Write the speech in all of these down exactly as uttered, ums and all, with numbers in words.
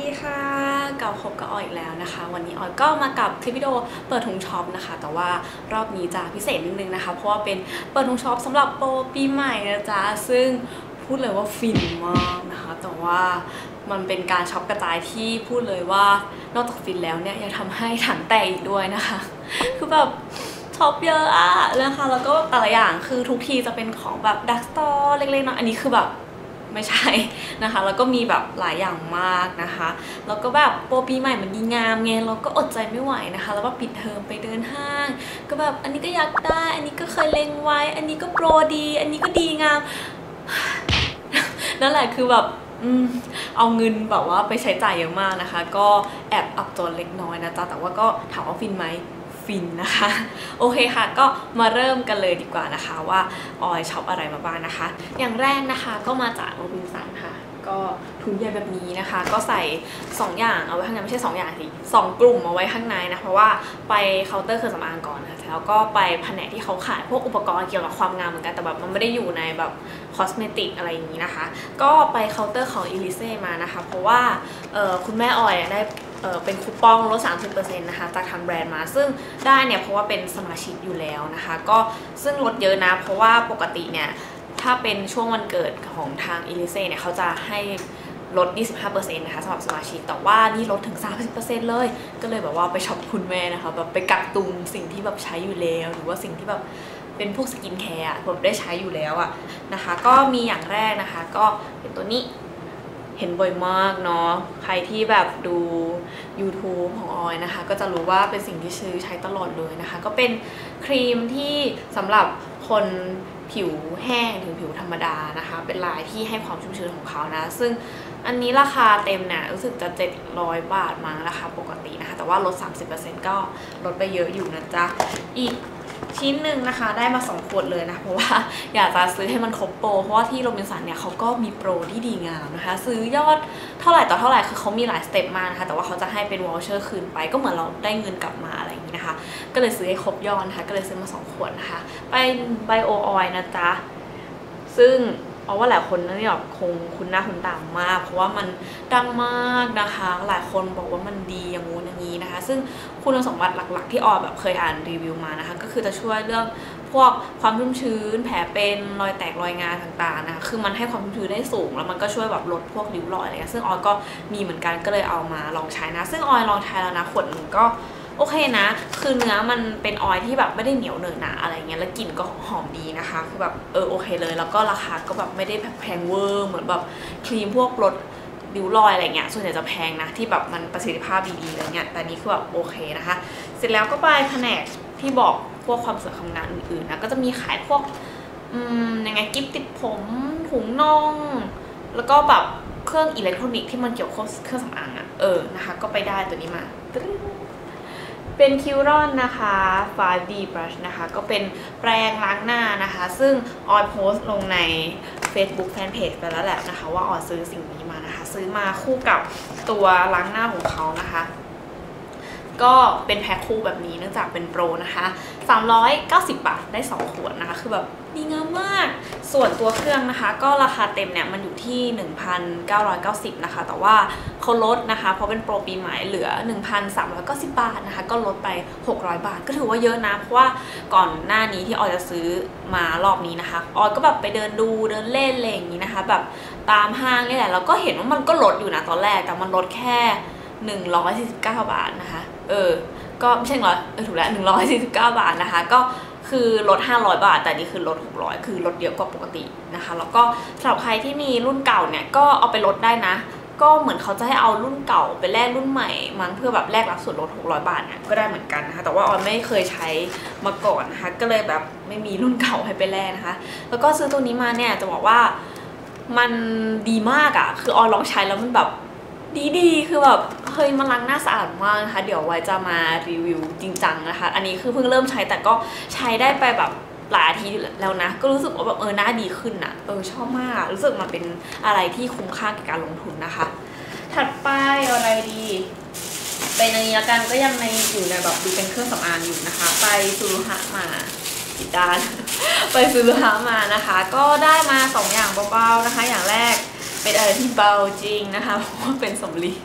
ดีค่ะกลับพบกับออยอีกแล้วนะคะวันนี้ออยก็มากับคลิปวิดีโอเปิดถุงช็อปนะคะแต่ว่ารอบนี้จะพิเศษนิดนึงนะคะเพราะว่าเป็นเปิดถุงช็อปสำหรับโปรปีใหม่นะจ๊ะซึ่งพูดเลยว่าฟินมากนะคะแต่ว่ามันเป็นการช็อปกระจายที่พูดเลยว่านอกจากฟินแล้วเนี่ยยังทำให้ถังแตกอีกด้วยนะคะคือแบบช็อปเยอะอะนะคะแล้วก็แต่ละอย่างคือทุกทีจะเป็นของแบบดักสตอร์เล็กๆเนาะอันนี้คือแบบไม่ใช่นะคะแล้วก็มีแบบหลายอย่างมากนะคะแล้วก็แบบโปรปีใหม่มันดีงามไงเราก็อดใจไม่ไหวนะคะแล้วก็ปิดเทอมไปเดินห้างก็แบบอันนี้ก็อยากได้อันนี้ก็เคยเล็งไว้อันนี้ก็โปรดีอันนี้ก็ดีงามนั่นแหละคือแบบอืมเอาเงินแบบว่าไปใช้จ่ายเยอะมากนะคะก็แอบอับจนเล็กน้อยนะจ๊ะแต่ว่าก็ถามว่าฟินไหมฟินนะคะโอเคค่ะก็มาเริ่มกันเลยดีกว่านะคะว่าออยช็อปอะไรมาบ้างนะคะอย่างแรกนะคะก็มาจากโรบินสันค่ะก็ถุงใหญ่แบบนี้นะคะก็ใส่สองอย่างเอาไว้ข้างในไม่ใช่สองอย่างสิสองกลุ่มเอาไว้ข้างในนะเพราะว่าไปเคาน์เตอร์เครื่องสำอางก่อนนะแล้วก็ไปแผนกที่เขาขายพวกอุปกรณ์เกี่ยวกับความงามเหมือนกันแต่แบบมันไม่ได้อยู่ในแบบคอสเมติกอะไรอย่างนี้นะคะก็ไปเคาน์เตอร์ของ Elise มานะคะเพราะว่าคุณแม่ออยได้เออเป็นคูปองลด สามสิบเปอร์เซ็นต์ นะคะจากทางแบรนด์มาซึ่งได้เนี่ยเพราะว่าเป็นสมาชิกอยู่แล้วนะคะก็ซึ่งลดเยอะนะเพราะว่าปกติเนี่ยถ้าเป็นช่วงวันเกิดของทาง Elise เนี่ยเขาจะให้ลด ยี่สิบห้าเปอร์เซ็นต์ นะคะสำหรับสมาชิกแต่ว่านี่ลดถึง สามสิบเปอร์เซ็นต์ เลยก็เลยแบบว่าไปช็อปคุณแม่นะคะแบบไปกักตุนสิ่งที่แบบใช้อยู่แล้วหรือว่าสิ่งที่แบบเป็นพวกสกินแคร์ผมได้ใช้อยู่แล้วอะนะคะก็มีอย่างแรกนะคะก็เป็นตัวนี้เห็นบ่อยมากเนาะใครที่แบบดู YouTube ของออยนะคะก็จะรู้ว่าเป็นสิ่งที่ซื้อใช้ตลอดเลยนะคะก็เป็นครีมที่สำหรับคนผิวแห้งถึงผิวธรรมดานะคะเป็นลายที่ให้ความชุ่มชื้นของเขานะซึ่งอันนี้ราคาเต็มเนี่ยรู้สึกจะเจ็ดร้อยบาทมั้งราคาปกตินะคะแต่ว่าลด สามสิบเปอร์เซ็นต์ ก็ลดไปเยอะอยู่นะจ๊ะอีกชิ้นหนึ่งนะคะได้มาสองขวดเลยนะเพราะว่าอยากจะซื้อให้มันครบโปรเพราะว่าที่โรบินสันเนี่ยเขาก็มีโปรที่ดีงามนะคะซื้อยอดเท่าไหร่ต่อเท่าไหร่คือเขามีหลายสเต็ปมากนะคะแต่ว่าเขาจะให้เป็นวอลเชอร์คืนไปก็เหมือนเราได้เงินกลับมาอะไรอย่างนี้นะคะก็เลยซื้อให้ครบยอดนะคะก็เลยซื้อมาสองขวดนะคะไปไบโอออยล์นะจ๊ะซึ่งเอาว่าหลายคนนี่แบบคงคุ้นหน้าคุ้นตามากเพราะว่ามันดังมากนะคะหลายคนบอกว่ามันดีอย่างงู้นอย่างนี้นะคะซึ่งคุณสมบัติหลักๆที่ออยแบบเคยอ่านรีวิวมานะคะก็คือจะช่วยเรื่องพวกความชุ่มชื้นแผลเป็นรอยแตกรอยงาต่างๆนะคะคือมันให้ความชุ่มชื้นได้สูงแล้วมันก็ช่วยแบบลดพวกริ้วรอยอะไรเงี้ยซึ่งออยก็มีเหมือนกันก็เลยเอามาลองใช้นะซึ่งออยลองใช้แล้วนะขวดหนึ่งก็โอเคนะคือเนื้อมันเป็นออยที่แบบไม่ได้เหนียวเหนอะหนะอะไรเงี้ยแล้วกลิ่นก็หอมดีนะคะคือแบบเออโอเคเลยแล้วก็ราคาก็แบบไม่ได้แพงเวอร์เหมือนแบบครีมพวกลดริ้วรอยอะไรเงี้ยส่วนใหญ่จะแพงนะที่แบบมันประสิทธิภาพดีๆอะไรเงี้ยแต่นี้คือแบบโอเคนะคะเสร็จแล้วก็ไปแผนกที่บอกพวกความสวยความงามอื่นๆนะก็จะมีขายพวกอืมยังไงกิ๊บติดผมถุงน่องแล้วก็แบบเครื่องอิเล็กทรอนิกส์ที่มันเกี่ยวกับเครื่องสำอางอะเออนะคะก็ไปได้ตัวนี้มาเป็นคิวรอนนะคะ ไฟว์ ดี Brush นะคะก็เป็นแปรงล้างหน้านะคะซึ่งออยโพสต์ลงใน Facebook Fanpage ไปแล้วแหละนะคะว่าออยซื้อสิ่งนี้มานะคะซื้อมาคู่กับตัวล้างหน้าของเขานะคะก็เป็นแพ็คคู่แบบนี้เนื่องจากเป็นโปรนะคะสามร้อยเก้าสิบบาทได้สองขวดนะคะคือแบบดีงามมากส่วนตัวเครื่องนะคะก็ราคาเต็มเนี่ยมันอยู่ที่ หนึ่งพันเก้าร้อยเก้าสิบ นะคะแต่ว่าเขาลดนะคะเพราะเป็นโปรปีใหม่เหลือ หนึ่งพันสามร้อยเก้าสิบ บาทนะคะก็ลดไปหกร้อยบาทก็ถือว่าเยอะนะเพราะว่าก่อนหน้านี้ที่ออยจะซื้อมารอบนี้นะคะออยก็แบบไปเดินดูเดินเล่นอะไรอย่างนี้นะคะแบบตามห้างนี่แหละแล้วก็เห็นว่ามันก็ลดอยู่นะตอนแรกแต่มันลดแค่หนึ่งร้อยสี่สิบเก้าบาทนะคะเออก็ไม่ใช่ร้อยเออถูกแล้วหนึ่งร้อยสี่สิบเก้าบาทนะคะก็คือลดห้าร้อยบาทแต่นี่คือลดหกร้อยคือลดเยอะกว่าปกตินะคะแล้วก็สำหรับใครที่มีรุ่นเก่าเนี่ยก็เอาไปลดได้นะก็เหมือนเขาจะให้เอารุ่นเก่าไปแลกรุ่นใหม่มั้งเพื่อแบบแลกรับส่วนลดหกร้อยบาทเนี่ยก็ได้เหมือนกันนะคะแต่ว่าออยไม่เคยใช้มาก่อนนะคะก็เลยแบบไม่มีรุ่นเก่าให้ไปแลกนะคะแล้วก็ซื้อตัวนี้มาเนี่ยจะบอกว่ามันดีมากอะคือออยลองใช้แล้วมันแบบดีๆคือแบบเฮ้ยมันล้างหน้าสะอาดมากนะคะเดี๋ยวไว้จะมารีวิวจริงจังนะคะอันนี้คือเพิ่งเริ่มใช้แต่ก็ใช้ได้ไปแบบหลายอาทิตย์แล้วนะก็รู้สึกว่าแบบเออหน้าดีขึ้นอะเออชอบมากรู้สึกมันเป็นอะไรที่คุ้มค่ากับการลงทุนนะคะถัดไปอะไรดีเป็นอันนี้ละกันก็ยังในอยู่ในแบบดูเป็นเครื่องสำอางอยู่นะคะไปซูรุฮะมาปิดด้าน ไปซูรุฮะมานะคะก็ได้มาสองอย่างเบาๆนะคะอย่างแรกเป็นอะไรที่เบาจริงนะคะเพราะว่าเป็นสำลี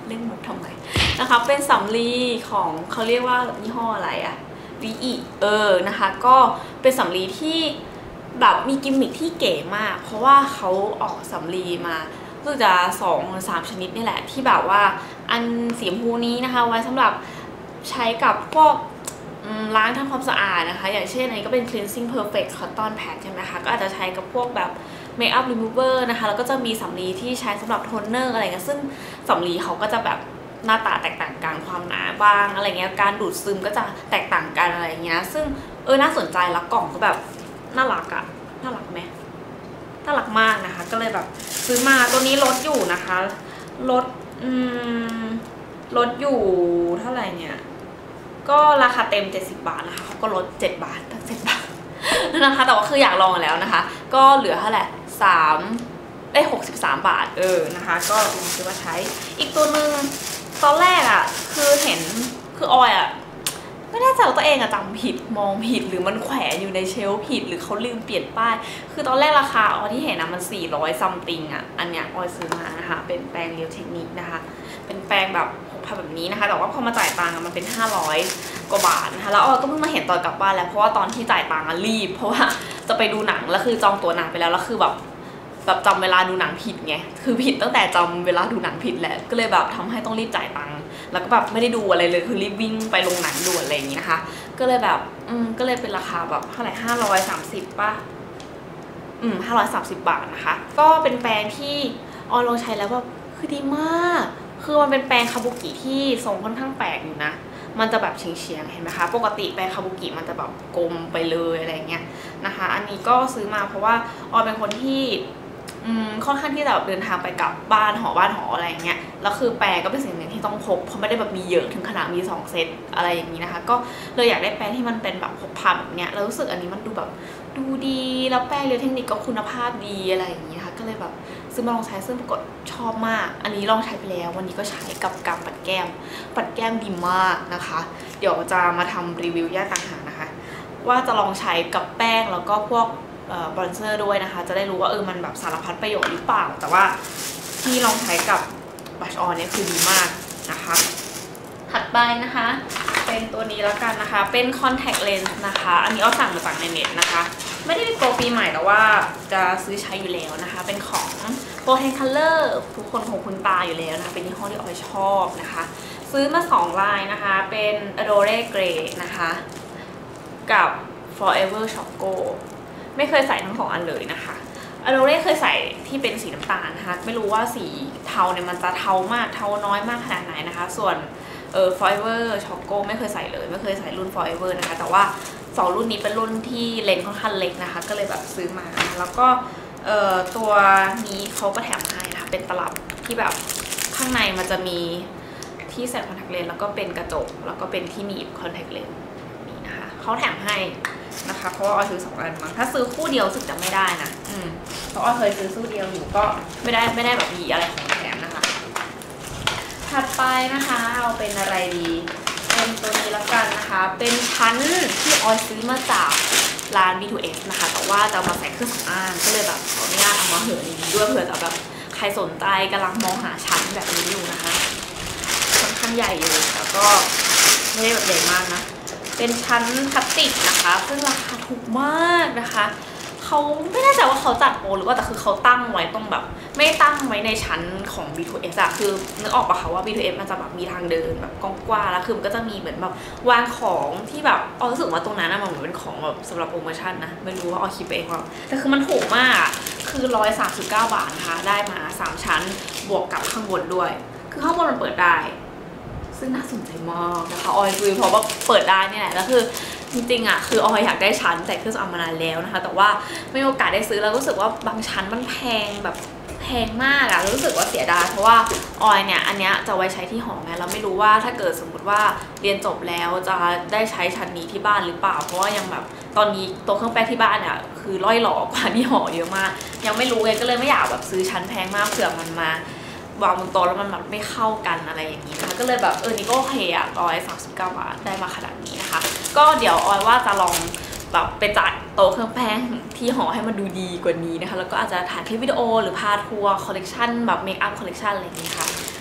เล่นมุกทำไมนะคะเป็นสำลีของเขาเรียกว่ายี่ห้ออะไรอะวีอีเออนะคะก็เป็นสำลีที่แบบมีกิมมิคที่เก๋มากเพราะว่าเขาออกสำลีมารู้จะสองหรือสามชนิดนี่แหละที่แบบว่าอันสีชมพูนี้นะคะไว้สำหรับใช้กับพวกล้างทำความสะอาดนะคะอย่างเช่นอันนี้ก็เป็น cleansing perfect cotton pad ใช่ไหมคะก็อาจจะใช้กับพวกแบบ makeup remover นะคะแล้วก็จะมีสำลีที่ใช้สำหรับโทนเนอร์อะไรเงี้ยซึ่งสำลีเขาก็จะแบบหน้าตาแตกต่างกันความหนาบ้างอะไรเงี้ยการดูดซึมก็จะแตกต่างกันอะไรเงี้ยซึ่งเออน่าสนใจแล้วกล่องก็แบบน่ารักอะน่ารักไหมน่ารักมากนะคะก็เลยแบบซื้อมาตัวนี้ลดอยู่นะคะลดอืมลดอยู่เท่าไหร่เนี่ยก็ราคาเต็มเจ็ดสิบบาทนะคะเขาก็ลดเจ็ดบาทตั้งเจ็ดบาทนะคะแต่ว่าคืออยากลองแล้วนะคะก็เหลือเท่าไหร่สามเอ้ยหกสิบสามบาทเออนะคะก็ลองซื้อมาใช้อีกตัวหนึ่งตอนแรกอ่ะคือเห็นคือออยอ่ะไม่แน่ใจว่าตัวเองอะจำผิดมองผิดหรือมันแขวนอยู่ในเชลฟ์ผิดหรือเขาลืมเปลี่ยนป้ายคือตอนแรกราคาออยที่เห็นนะมันสี่ร้อยซัมติงอะอันเนี้ยออยซื้อมานะคะเป็นแปรงเรียวเทคนิคนะคะเป็นแปรงแบบพกพาแบบนี้นะคะแต่ว่าพอมาจ่ายตังค์มันเป็นห้าร้อยกว่าบาทนะคะแล้วออยก็เพิ่งมาเห็นตอนกลับบ้านแล้วเพราะว่าตอนที่จ่ายตังค์รีบเพราะว่าจะไปดูหนังแล้วคือจองตั๋วหนังไปแล้วแล้วคือแบบแบบจำเวลาดูหนังผิดไงคือผิดตั้งแต่จำเวลาดูหนังผิดแหละก็เลยแบบทำให้ต้องรีบจ่ายตังค์แล้วก็แบบไม่ได้ดูอะไรเลยคือรีบวิ่งไปลงหนังด่วนอะไรอย่างนี้นะคะก็เลยแบบอืมก็เลยเป็นราคาแบบเท่าไหร่ห้าร้อยสามสิบป่ะอืมห้าร้อยสามสิบบาทนะคะก็เป็นแปรงที่ออยลองใช้แล้วแบบคือดีมากคือมันเป็นแปรงคาบุกิที่ทรงค่อนข้างแปลกอยู่นะมันจะแบบเฉียงๆเห็นไหมคะปกติแปรงคาบุกิมันจะแบบกลมไปเลยอะไรเงี้ยนะคะอันนี้ก็ซื้อมาเพราะว่าออยเป็นคนที่อืมค่อนข้างที่จะแบบเดินทางไปกลับบ้านหอบ้านหออะไรอย่างเงี้ยแล้วคือแปรงก็เป็นสิ่งหนึ่งที่ต้องพกเพราะไม่ได้แบบมีเยอะถึงขนาดมีสองเซตอะไรอย่างนี้นะคะก็เลยอยากได้แปรงที่มันเป็นแบบพกพาแบบเนี้ยแล้วรู้สึกอันนี้มันดูแบบดูดีแล้วแปรงเรียวเทคนิคก็คุณภาพดีอะไรอย่างนี้ค่ะก็เลยแบบซื้อมาลองใช้ซึ่งปรากฏชอบมากอันนี้ลองใช้ไปแล้ววันนี้ก็ใช้กับการปัดแก้มปัดแก้มดีมากนะคะเดี๋ยวจะมาทำรีวิวแยกต่างหากนะคะว่าจะลองใช้กับแป้งแล้วก็พวกบรอนเซอร์ด้วยนะคะจะได้รู้ว่าเออมันแบบสารพัดประโยชน์หรือเปล่าแต่ว่าที่ลองใช้กับบัชออนเนี่ยคือดีมากนะคะถัดไปนะคะเป็นตัวนี้แล้วกันนะคะเป็น contact lens นะคะอันนี้เอาสั่งมาจากในเน็ตนะคะไม่ได้เป็นโปรปีใหม่แต่ว่าจะซื้อใช้อยู่แล้วนะคะเป็นของ Proten Color ทุกคนคงคุ้นตาอยู่แล้วนะคะเป็นยี่ห้อที่ออยชอบนะคะซื้อมาสองลายนะคะเป็น Adore Grey นะคะกับ Forever Chocoไม่เคยใส่ทั้งสองอันเลยนะคะอโดเร่เคยใส่ที่เป็นสีน้ำตาลนะคะไม่รู้ว่าสีเทาเนี่ยมันจะเทามากเทาน้อยมากขนาดไหนนะคะส่วนเอ่อ Forever Choco ไม่เคยใส่เลยไม่เคยใส่รุ่น Forever นะคะแต่ว่าสองรุ่นนี้เป็นรุ่นที่เลนส์ค่อนข้างเล็กนะคะก็เลยแบบซื้อมาแล้วก็เอ่อตัวนี้เขาก็แถมให้นะคะเป็นตลับที่แบบข้างในมันจะมีที่ใส่คอนแทคเลนส์แล้วก็เป็นกระจกแล้วก็เป็นที่หนีบคอนแทคเลนส์นี่นะคะเขาแถมให้นะคะเพราะว่าออยซื้อสองอันมาถ้าซื้อคู่เดียวสึกจะไม่ได้นะอืมเพราะออยเคยซื้อคู่เดียวอยู่ก็ไม่ได้ไม่ได้แบบมีอะไรของแถมนะคะถัดไปนะคะเอาเป็นอะไรดีเป็นตัวนี้แล้วกันนะคะเป็นชั้นที่ออยซื้อมาจากร้าน บี ทู เอส นะคะแต่ว่าจะมาใส่เครื่องสำอางก็เลยแบบขออนุญาตเอามาเหอะนี้ด้วยเผื่อจะแบบใครสนใจกำลังมองหาชั้นแบบนี้อยู่นะคะค่อนข้างใหญ่อยู่แล้วก็ไม่ได้แบบใหญ่มากนะเป็นชั้นพลาสติกนะคะซึ่งราคาถูกมากนะคะเขาไม่แน่ใจว่าเขาจัดโปรหรือว่าแต่คือเขาตั้งไว้ตรงแบบไม่ตั้งไว้ในชั้นของ บี ทู เอส อะคือนึกออกปะคะว่า บี ทู เอส มันจะแบบมีทางเดินแบบกว้างๆแล้วคือมันก็จะมีเหมือนแบบวางของที่แบบออรู้สึกว่าตรงนั้นมันเหมือนเป็นของแบบสำหรับโปรโมชั่นนะไม่รู้ว่าออคิดไปเองว่าแต่คือมันถูกมากคือร้อยสามสิบเก้าบาทนะคะได้มาสามชั้นบวกกับข้างบนด้วยคือข้างบนมันเปิดได้ซึ่งน่าสนใจมากนะคะออยซื้อเพราะว่าเปิดได้นี่แหละแล้วคือจริงๆอ่ะคือออยอยากได้ชั้นใส่เครื่องสำอางมานานแล้วนะคะแต่ว่าไม่มีโอกาสได้ซื้อแล้วรู้สึกว่าบางชั้นมันแพงแบบแพงมากอะรู้สึกว่าเสียดายเพราะว่าออยเนี่ยอันเนี้ยจะไว้ใช้ที่หอไงเราไม่รู้ว่าถ้าเกิดสมมติว่าเรียนจบแล้วจะได้ใช้ชั้นนี้ที่บ้านหรือเปล่าเพราะว่ายังแบบตอนนี้ตัวเครื่องแป้งที่บ้านเนี่ยคือร่อยหล่อกว่าที่หอเยอะมากยังไม่รู้ไงก็เลยไม่อยากแบบซื้อชั้นแพงมากเผื่อมันมาวางบนโต๊ะแล้วมันแบบไม่เข้ากันอะไรอย่างนี้นะคะก็เลยแบบเออนี่ก็โอเคอะร้อยสามสิบเก้าบาทได้มาขนาดนี้นะคะก็เดี๋ยวออยว่าจะลองแบบไปจัดโต๊ะเครื่องแป้งที่หอให้มันดูดีกว่านี้นะคะแล้วก็อาจจะถ่ายคลิปวิดีโอหรือพาทัวร์คอลเลกชันแบบเมคอัพคอลเลกชันอะไรอย่างนี้ค่ะ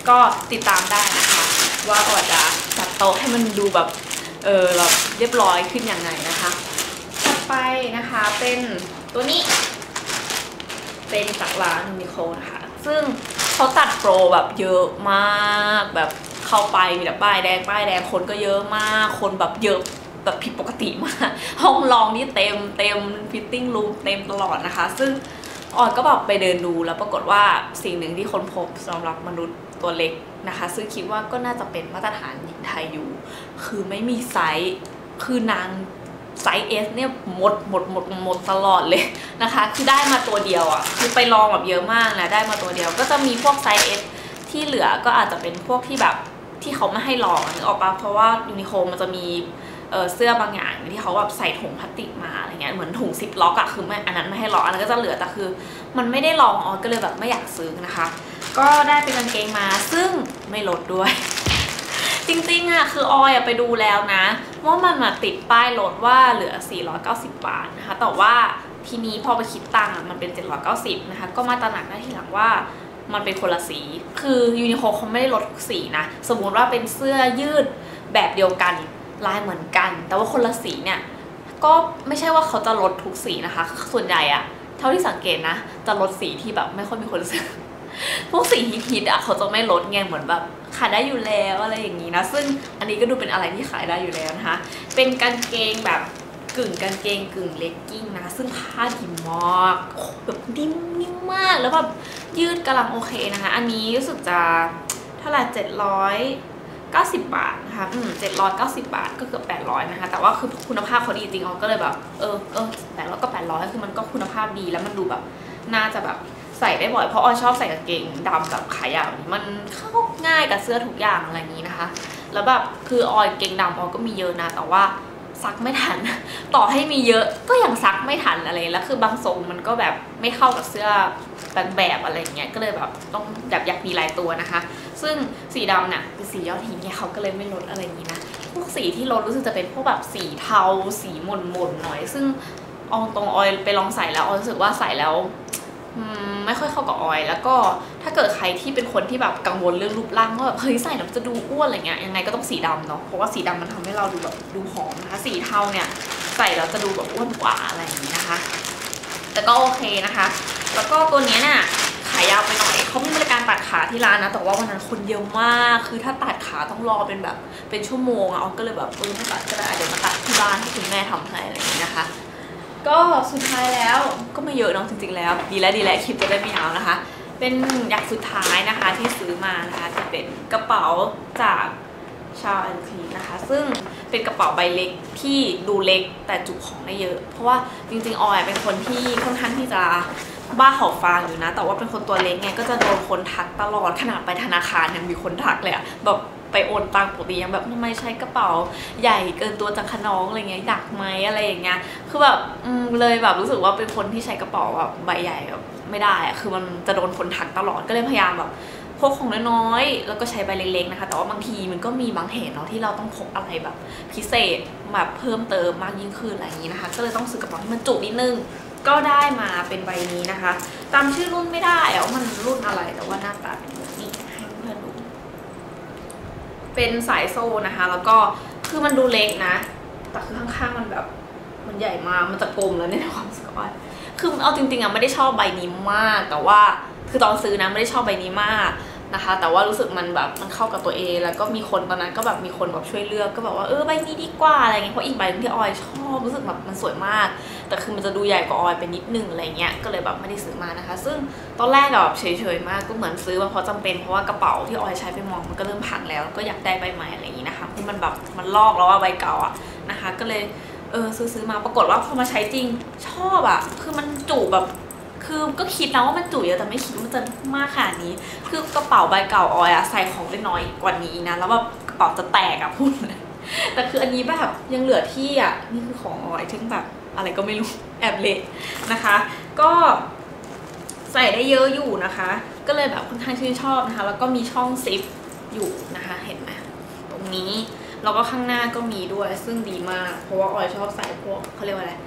ก็ติดตามได้นะคะว่าออยจะจัดโต๊ะให้มันดูแบบเออแบบเรียบร้อยขึ้นยังไงนะคะถัดไปนะคะเป็นตัวนี้เป็นจากร้านยูนิโคลนะคะซึ่งเขาตัดโปรแบบเยอะมากแบบเข้าไปมีแต่ป้ายแดงป้ายแดงคนก็เยอะมากคนแบบเยอะแบบผิดปกติมากห้องรองนี่เต็มเต็มฟิตติ้งรูมเต็มตลอดนะคะซึ่งออยก็แบบไปเดินดูแล้วปรากฏว่าสิ่งหนึ่งที่คนพบสำหรับมนุษย์ตัวเล็กนะคะซึ่งคิดว่าก็น่าจะเป็นมาตรฐานหญิงไทยอยู่คือไม่มีไซส์คือนางไซส์ S เนี่ยหมดหมดหมดหมดตลอดเลยนะคะคือได้มาตัวเดียวอ่ะคือไปลองแบบเยอะมากนะได้มาตัวเดียวก็จะมีพวกไซส์ S ที่เหลือก็อาจจะเป็นพวกที่แบบที่เขาไม่ให้ลองนึกออกปะเพราะว่ายูนิโคลมันจะมีเอ่อเสื้อบางอย่างที่เขาแบบใส่ถุงพลาสติกมาอะไรเงี้ยเหมือนถุงซิปล็อกอะคือไม่อันนั้นไม่ให้ลองอันนั้นก็จะเหลือแต่คือมันไม่ได้ลองออยก็เลยแบบไม่อยากซื้อนะคะก็ได้เป็นกางเกงมาซึ่งไม่ลดด้วยจริงๆอะคือออยไปดูแล้วนะว่ามันมาติดป้ายลดว่าเหลือสี่ร้อยเก้าสิบบาทนะคะแต่ว่าทีนี้พอไปคิดตังค์มันเป็นเจ็ดร้อยเก้าสิบนะคะก็มาตระหนักได้ทีหลังว่ามันเป็นคนละสีคือยูนิโคลเขาไม่ได้ลดทุกสีนะสมมุติว่าเป็นเสื้อยืดแบบเดียวกันลายเหมือนกันแต่ว่าคนละสีเนี่ยก็ไม่ใช่ว่าเขาจะลดทุกสีนะคะส่วนใหญ่อะเท่าที่สังเกตนะจะลดสีที่แบบไม่ค่อยมีคนซื้อพวกสีฮิตๆอะเขาจะไม่ลดไงเหมือนแบบขายได้อยู่แล้วอะไรอย่างนี้นะซึ่งอันนี้ก็ดูเป็นอะไรที่ขายได้อยู่แล้วนะคะเป็นกางเกงแบบกึ่งกางเกงกึ่งเลกกิ้งนะซึ่งผ้าดีมากแบบนิ่มนิ่มมากแล้วแบบยืดกำลังโอเคนะคะอันนี้รู้สึกจะเท่าไหร่เจ็ดร้อยเก้าสิบบาทนะคะอืมเจ็ดร้อยเก้าสิบบาทก็เกือบแปดร้อยนะคะแต่ว่าคือคุณภาพเขาดีจริงอ๋อก็เลยแบบเออเออแปดร้อยก็แปดร้อยคือมันก็คุณภาพดีแล้วมันดูแบบน่าจะแบบใส่ได้บ่อยเพราะออยชอบใส่กางเกงดำแบบขายาวมันเข้าง่ายกับเสื้อทุกอย่างอะไรอย่างนี้นะคะแล้วแบบคือออยเกงดำออยก็มีเยอะนะแต่ว่าซักไม่ทันต่อให้มีเยอะก็ยังซักไม่ทันอะไรแล้วคือบางทรงมันก็แบบไม่เข้ากับเสื้อบางแบบอะไรเงี้ยก็เลยแบบต้องแบบอยากมีหลายตัวนะคะซึ่งสีดำเนี่ยเป็นสียอดฮิตเนี่ยเขาก็เลยไม่ลดอะไรอย่างนี้นะพวกสีที่ลดรู้สึกจะเป็นพวกแบบสีเทาสีหม่นหม่นหน่อยซึ่งอองตรงออยไปลองใส่แล้วออยรู้สึกว่าใส่แล้วไม่ค่อยเข้ากับออยแล้วก็ถ้าเกิดใครที่เป็นคนที่แบบกังวลเรื่องรูปร่างว่าแบบเฮ้ยใส่แล้วจะดูอ้วนอะไรเงี้ยยังไงก็ต้องสีดำเนาะเพราะว่าสีดำมันทำให้เราดูแบบดูหอมนะคะสีเทาเนี่ยใส่แล้วจะดูแบบอ้วนกว่าอะไรอย่างนี้นะคะแต่ก็โอเคนะคะแล้วก็ตัวนี้เนี่ยขายาวไปหน่อยเขามีบริการตัดขาที่ร้านนะแต่ว่าวันนั้นคนเยอะมากคือถ้าตัดขาต้องรอเป็นแบบเป็นชั่วโมงอ่ะก็เลยแบบเออไม่ตัดก็ได้เดี๋ยวมาตัดที่บ้านที่คุณแม่ทำให้อะไรอย่างนี้นะคะก็สุดท้ายแล้วก็ไม่เยอะน้องจริงๆแล้วดีแล้วดีแล้วคลิปจะได้ไม่ยาวนะคะเป็นอย่างสุดท้ายนะคะที่ซื้อมานะคะจะเป็นกระเป๋าจากชาแอนคลีนะคะซึ่งเป็นกระเป๋าใบเล็กที่ดูเล็กแต่จุของได้เยอะเพราะว่าจริงๆออยเป็นคนที่ค่อนข้างที่จะบ้าหอบฟางอยู่นะแต่ว่าเป็นคนตัวเล็กไงก็จะโดนคนทักตลอดขนาดไปธนาคารยังมีคนทักเลยอะแบบไปโอนตังปกติยังแบบทำไมใช้กระเป๋าใหญ่เกินตัวจังคะน้องอะไรเงี้ยอยากไหมอะไรอย่างเงี้ยคือแบบอืมเลยแบบรู้สึกว่าเป็นคนที่ใช้กระเป๋าแบบใบใหญ่แบบไม่ได้อะคือมันจะโดนคนทักตลอดก็เลยพยายามแบบพกของน้อยๆแล้วก็ใช้ใบเล็กๆนะคะแต่ว่าบางทีมันก็มีบางเหตุเนาะที่เราต้องพกอะไรแบบพิเศษแบบเพิ่มเติมมากยิ่งขึ้นอะไรอย่างนี้นะคะก็เลยต้องซื้อกระเป๋าที่มันจุนิดนึงก็ได้มาเป็นใบนี้นะคะจำชื่อรุ่นไม่ได้ว่ามันรุ่นอะไรแต่ว่าหน้าตาเป็นแบบนี้ให้เพื่อนดูเป็นสายโซ่นะคะแล้วก็คือมันดูเล็กนะแต่คือข้างๆมันแบบมันใหญ่มากมันจะกลมแล้วในความสกอยคือเอาจริงๆอะไม่ได้ชอบใบนี้มากแต่ว่าคือตอนซื้อนะไม่ได้ชอบใบนี้มากนะคะแต่ว่ารู้สึกมันแบบมันเข้ากับตัวเองแล้วก็มีคนตอนนั้นก็แบบมีคนแบบช่วยเลือกก็แบบว่าเออใบนี้ดีกว่าอะไรเงี้ยเพราะอีกใบนึงที่ออยชอบรู้สึกแบบมันสวยมากแต่คือมันจะดูใหญ่กว่าออยไปนิดนึงอะไรเงี้ยก็เลยแบบไม่ได้ซื้อมานะคะซึ่งตอนแรกแบบเฉยๆมากก็เหมือนซื้อมาเพราะจำเป็นเพราะว่ากระเป๋าที่ออยใช้ไปมองมันก็เริ่มพังแล้วก็อยากได้ใบใหม่อะไรอย่างนี้นะคะเพราะมันแบบมันลอกแล้วว่าใบเก่าอ่ะนะคะก็เลยเออซื้อมาปรากฏว่าพอมาใช้จริงชอบอ่ะคือมันจุแบบคือก็คิดนะว่ามันจุเยอะแต่ไม่คิดว่ามันจะมากขนาดนี้คือกระเป๋าใบเก่าออยอะใส่ของได้น้อยกว่านี้นะแล้วแบบกระเป๋าจะแตกอะพูดเลยแต่คืออันนี้แบบยังเหลือที่อะนี่คือของออยถึงแบบอะไรก็ไม่รู้แอบเละนะคะก็ใส่ได้เยอะอยู่นะคะก็เลยแบบค่อนข้างชื่นชอบนะคะแล้วก็มีช่องซิปอยู่นะคะเห็นไหมตรงนี้แล้วก็ข้างหน้าก็มีด้วยซึ่งดีมากเพราะว่าออยชอบใส่พวกเขาเรียกว่าอะไร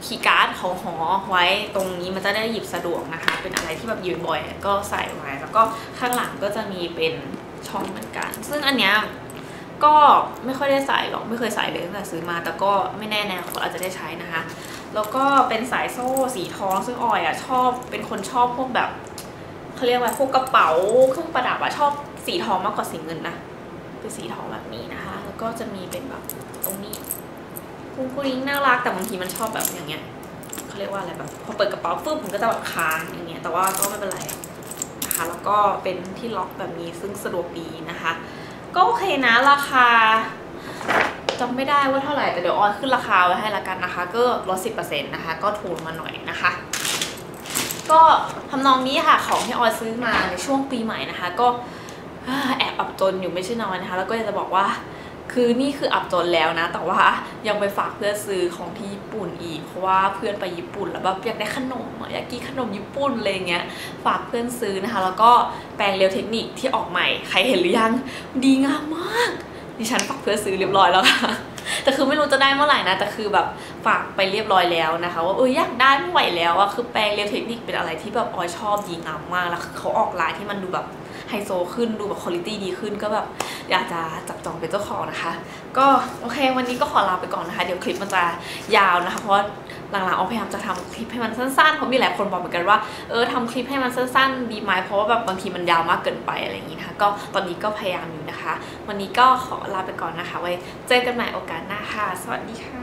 คีย์การ์ดของหอไว้ตรงนี้มันจะได้หยิบสะดวกนะคะเป็นอะไรที่แบบยืมบ่อยก็ใส่ไว้แล้วก็ข้างหลังก็จะมีเป็นช่องเหมือนกันซึ่งอันเนี้ยก็ไม่ค่อยได้ใส่หรอกไม่เคยใส่เลยตั้งแต่ซื้อมาแต่ก็ไม่แน่แน่อาจจะได้ใช้นะคะแล้วก็เป็นสายโซ่สีทองซึ่งออยอ่ะชอบเป็นคนชอบพวกแบบเขาเรียกว่าพวกกระเป๋าเครื่องประดับอะชอบสีทองมากกว่าสีเงินนะเป็นสีทองแบบนี้นะคะแล้วก็จะมีเป็นแบบตรงนี้กุ้งกุ้งน่ารักแต่บางทีมันชอบแบบอย่างเงี้ยเขาเรียกว่าอะไรแบบพอเปิดกระเป๋าฟึบมันก็จะแบบค้างอย่างเงี้ยแต่ว่าก็ไม่เป็นไรนะคะแล้วก็เป็นที่ล็อกแบบนี้ซึ่งสะดวกดีนะคะก็โอเคนะราคาจำไม่ได้ว่าเท่าไหร่แต่เดี๋ยวออยขึ้นราคาไว้ให้ละกันนะคะก็ลด สิบเปอร์เซ็นต์ นะคะก็ถูกมาหน่อยนะคะก็ทำนองนี้ค่ะของที่ออยซื้อมาในช่วงปีใหม่นะคะก็แอบอับจนอยู่ไม่ใช่น้อยนะคะแล้วก็อยากจะบอกว่าคือนี่คืออับจนแล้วนะแต่ว่ายังไปฝากเพื่อนซื้อของที่ญี่ปุ่นอีกเพราะว่าเพื่อนไปญี่ปุ่นแล้วแบบอยากได้ขนมอยากกินขนมญี่ปุ่นอะไรเงี้ยฝากเพื่อนซื้อนะคะแล้วก็แปรงเรียวเทคนิคที่ออกใหม่ใครเห็นหรือยังดีงามมากดิฉันฝากเพื่อนซื้อเรียบร้อยแล้วค่ะแต่คือไม่รู้จะได้เมื่อไหร่นะแต่คือแบบฝากไปเรียบร้อยแล้วนะคะว่าเอออยากได้ไม่ไหวแล้วอะคือแปรงเรียวเทคนิคเป็นอะไรที่แบบออยชอบดีงามมากแล้วคือเขาออกลายที่มันดูแบบไฮโซขึ้นดูแบบคุณภาพดีขึ้นก็แบบอยากจะจับจองเป็นเจ้าของนะคะก็โอเควันนี้ก็ขอลาไปก่อนนะคะเดี๋ยวคลิปมันจะยาวนะคะเพราะหลังๆออยพยายามจะทำคลิปให้มันสั้นๆเพราะมีหลายคนบอกเหมือนกันว่าเออทำคลิปให้มันสั้นๆดีไหมเพราะว่าแบบบางทีมันยาวมากเกินไปอะไรอย่างนี้นะคะก็ตอนนี้ก็พยายามอยู่นะคะวันนี้ก็ขอลาไปก่อนนะคะไว้เจอกันใหม่โอกาสหน้าค่ะสวัสดีค่ะ